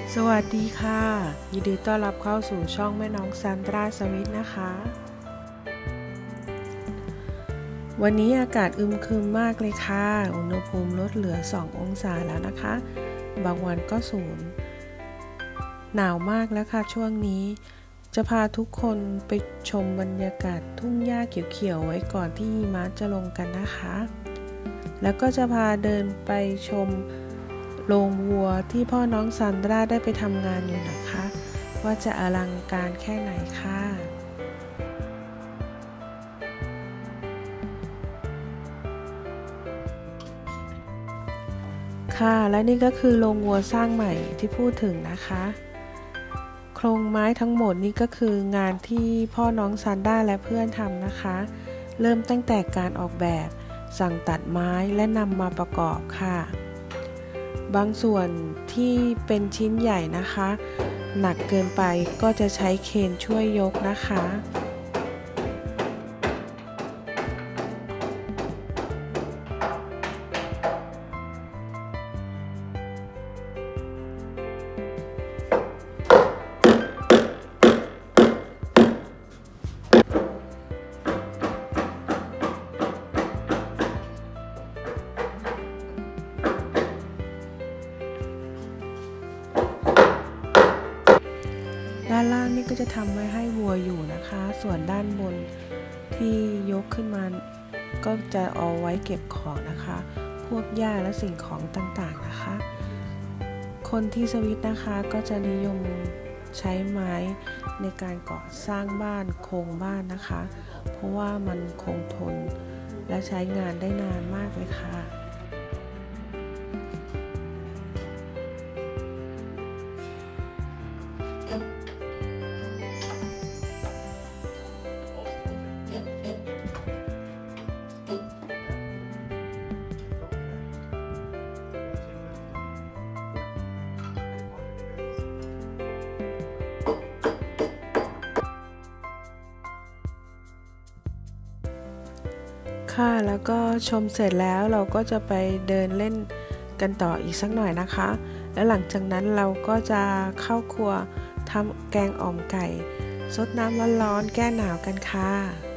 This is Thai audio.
สวัสดีค่ะยินดีต้อนรับเข้าสู่ช่องแม่น้องซานดราสวิทนะคะวันนี้อากาศอึมครึมมากเลยค่ะอุณหภูมิลดเหลือ2องศาแล้วนะคะบางวันก็0หนาวมากแล้วค่ะช่วงนี้จะพาทุกคนไปชมบรรยากาศทุ่งหญ้าเขียวๆไว้ก่อนที่หิมะจะลงกันนะคะแล้วก็จะพาเดินไปชมโรงวัวที่พ่อน้องซานดราได้ไปทำงานอยู่นะคะว่าจะอลังการแค่ไหนค่ะค่ะและนี่ก็คือโรงวัวสร้างใหม่ที่พูดถึงนะคะโครงไม้ทั้งหมดนี่ก็คืองานที่พ่อน้องซานดราและเพื่อนทำนะคะเริ่มตั้งแต่การออกแบบสั่งตัดไม้และนำมาประกอบค่ะบางส่วนที่เป็นชิ้นใหญ่นะคะหนักเกินไปก็จะใช้เคนช่วยยกนะคะด้านล่างนี่ก็จะทำไว้ให้วัวอยู่นะคะส่วนด้านบนที่ยกขึ้นมาก็จะเอาไว้เก็บของนะคะพวกหญ้าและสิ่งของต่างๆนะคะคนที่สวิตนะคะก็จะนิยมใช้ไม้ในการก่อสร้างบ้านโครงบ้านนะคะเพราะว่ามันคงทนและใช้งานได้นานมากเลยค่ะค่ะแล้วก็ชมเสร็จแล้วเราก็จะไปเดินเล่นกันต่ออีกสักหน่อยนะคะแล้วหลังจากนั้นเราก็จะเข้าครัวทำแกงอ่อมไก่ซดน้ำร้อนๆแก้หนาวกันค่ะ